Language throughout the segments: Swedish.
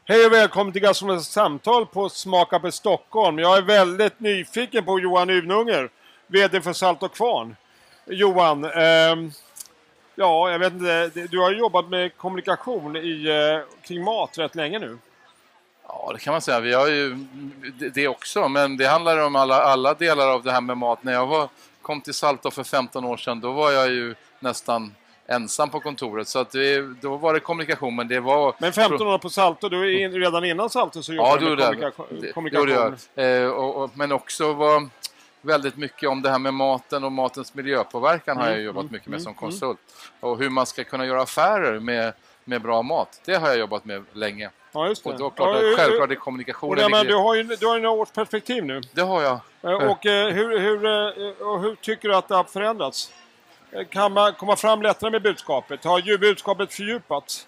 Hej och välkommen till Gastronomiskt samtal på Smaka på Stockholm. Jag är väldigt nyfiken på Johan Ununger, vd för Salt och Kvarn. Johan, ja, jag vet inte, du har jobbat med kommunikation kring mat rätt länge nu. Ja, det kan man säga. Vi har ju det också, men det handlar om alla delar av det här med mat. När jag kom till Salto för 15 år sedan, då var jag ju nästan ensam på kontoret. Så att då var det kommunikation, men det var... Men 15 år på Salto, du är redan innan Salto så jobbade du med kommunikation. Men också var väldigt mycket om det här med maten och matens miljöpåverkan har jag jobbat mycket med som konsult. Och hur man ska kunna göra affärer med bra mat, det har jag jobbat med länge. Ja, just det. Och då klart att självklart är kommunikationen... Men du har ju några års perspektiv nu. Det har jag. Och hur tycker du att det har förändrats? Kan man komma fram lättare med budskapet? Har ju budskapet fördjupats?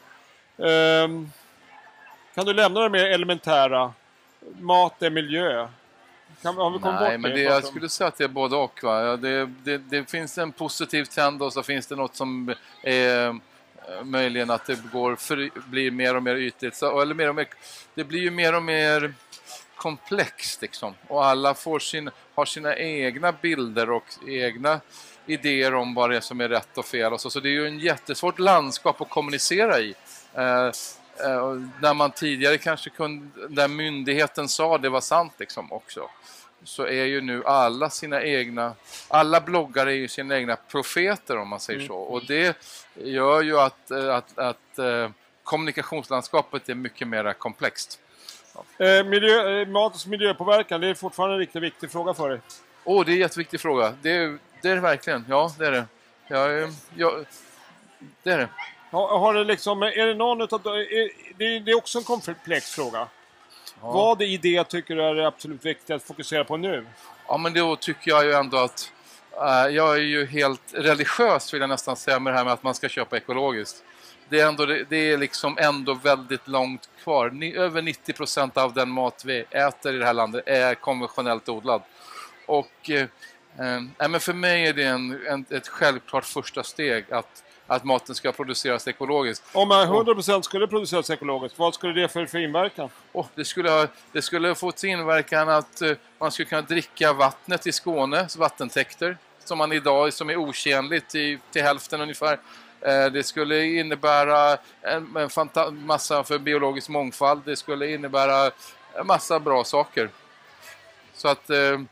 Kan du lämna det mer elementära? Mat är miljö. Nej, men jag skulle säga att det är både och. Va? Det finns en positiv trend och så finns det något som är möjligen att det blir mer och mer ytligt. Det blir ju mer och mer komplext liksom. Och alla har sina egna bilder och egna idéer om vad det är som är rätt och fel. Och så det är ju en jättesvårt landskap att kommunicera i. När man tidigare kanske där myndigheten sa det var sant liksom också. Så är ju nu alla bloggare är ju sina egna profeter om man säger så. Och det gör ju att kommunikationslandskapet är mycket mer komplext. Matens miljöpåverkan, det är fortfarande en riktigt viktig fråga för dig. Det är en jätteviktig fråga. Det är det verkligen. Ja, det är det. Det är det. Har det liksom, är det någon utav... Det är också en komplex fråga. Ja. Vad i det tycker du är det absolut viktigt att fokusera på nu? Ja, men då tycker jag ju ändå att... jag är ju helt religiös vill jag nästan säga med det här med att man ska köpa ekologiskt. Det är liksom ändå väldigt långt kvar. Över 90% av den mat vi äter i det här landet är konventionellt odlad. Och men för mig är det ett självklart första steg att maten ska produceras ekologiskt. Om man 100% skulle produceras ekologiskt, vad skulle det för inverkan? Det skulle få till inverkan att man skulle kunna dricka vattnet i Skånes vattentäkter som man idag som är otjänligt till hälften ungefär. Det skulle innebära en massa för biologisk mångfald. Det skulle innebära en massa bra saker. Så att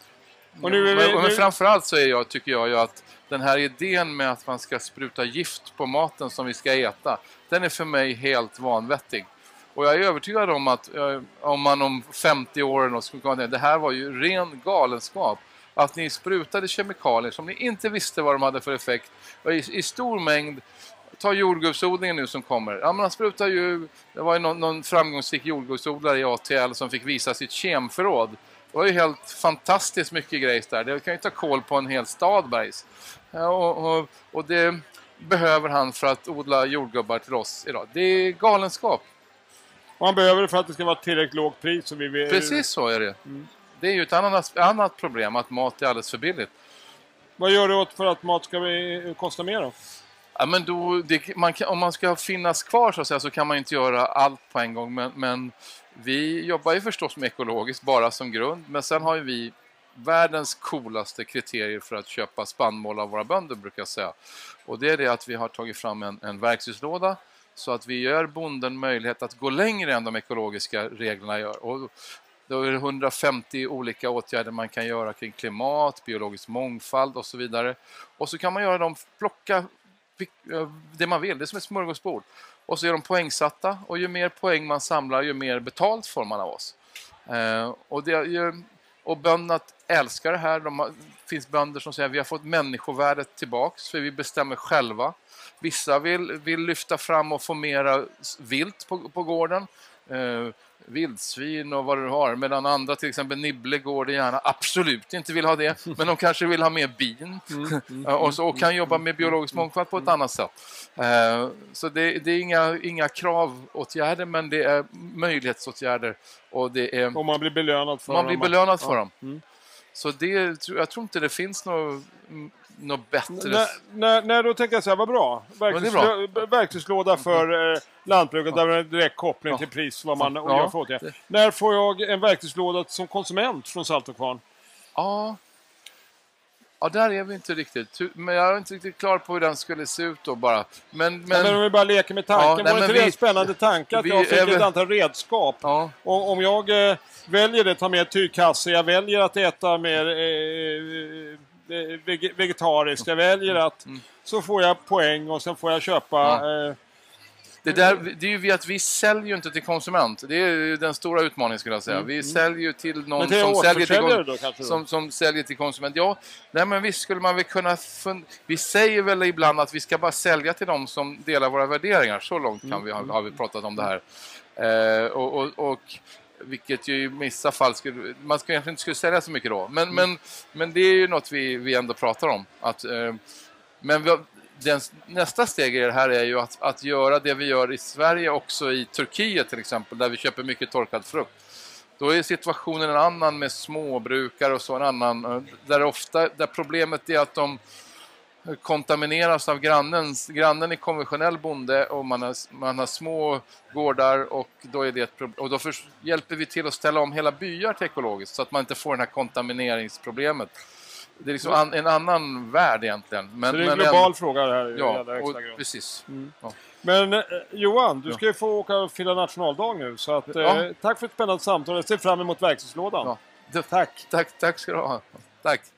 men framförallt så tycker jag ju att den här idén med att man ska spruta gift på maten som vi ska äta, den är för mig helt vanvettig. Och jag är övertygad om att om man om 50 år skulle komma ner, det här var ju ren galenskap. Att ni sprutade kemikalier som ni inte visste vad de hade för effekt i stor mängd. Ta jordgubbsodlingen nu som kommer. Ja, man sprutar ju, det var ju någon framgångsrik jordgubbsodlare i ATL som fick visa sitt kemförråd. Det var ju helt fantastiskt mycket grejs där. Det kan ju ta koll på en hel stad bergs. Och det behöver han för att odla jordgubbar till oss idag. Det är galenskap. Och han behöver det för att det ska vara tillräckligt lågt pris. Så Precis så är det. Det är ju ett annat problem att mat är alldeles för billigt. Vad gör du åt för att mat ska kosta mer då? Ja, men om man ska finnas kvar så att säga, så kan man inte göra allt på en gång. Men vi jobbar ju förstås med ekologiskt bara som grund. Men sen har ju vi världens coolaste kriterier för att köpa spannmål av våra bönder brukar jag säga. Och det är det att vi har tagit fram en verktygslåda så att vi ger bonden möjlighet att gå längre än de ekologiska reglerna gör. Och då är det 150 olika åtgärder man kan göra kring klimat, biologisk mångfald och så vidare. Och så kan man göra dem, plocka det man vill, det är som ett smörgåsbord. Och så är de poängsatta och ju mer poäng man samlar ju mer betalt får man av oss. Och bönderna älskar det här. Det finns bönder som säger att vi har fått människovärdet tillbaks för vi bestämmer själva. Vissa vill lyfta fram och få mera vilt på gården. Vildsvin och vad du har. Medan andra, till exempel Nibble, går det gärna absolut inte vill ha det. Men de kanske vill ha mer bin. Och kan jobba med biologisk mångfald på ett annat sätt. Så det är inga kravåtgärder, men det är möjlighetsåtgärder. Och man blir belönad för dem. Så jag tror inte det finns något något bättre. Nej, då tänker jag så här, vad bra. Verktygslåda för lantbruket där det är direkt koppling till pris vad man gör för åtgärder. När får jag en verktygslåda som konsument från Salt och Kvarn? Ja, där är vi inte riktigt. Men jag är inte riktigt klar på hur den skulle se ut då bara. Men om vi bara leker med tanken. Var inte det en spännande tanke att jag fick ett antal redskap? Ja. Och om jag väljer att ta med tygkasse, jag väljer att äta mer vegetariskt, jag väljer att så får jag poäng och sen får jag köpa... Det är ju att vi säljer ju inte till konsument. Det är ju den stora utmaningen skulle jag säga. Vi säljer ju till någon som säljer till konsument. Ja, nej, men visst skulle man väl kunna... Vi säger väl ibland att vi ska bara sälja till dem som delar våra värderingar. Så långt har vi pratat om det här. Och vilket ju i vissa fall man ska egentligen inte skulle sälja så mycket då. Men det är ju något vi ändå pratar om. Nästa steg i det här är ju att göra det vi gör i Sverige också i Turkiet till exempel, där vi köper mycket torkad frukt. Då är situationen en annan med småbrukare och så en annan, där problemet är att de kontamineras av grannen är konventionell bonde och man har små gårdar och då är det ett problem. Och då hjälper vi till att ställa om hela byar till ekologiskt så att man inte får det här kontamineringsproblemet. Det är liksom en annan värld egentligen. Så det är en global fråga det här. Ja, precis. Ja. Men Johan, du ska ju få åka och fira nationaldag nu. Så att, tack för ett spännande samtal. Jag ser fram emot verktygslådan. Ja. Tack. Tack ska du ha. Tack.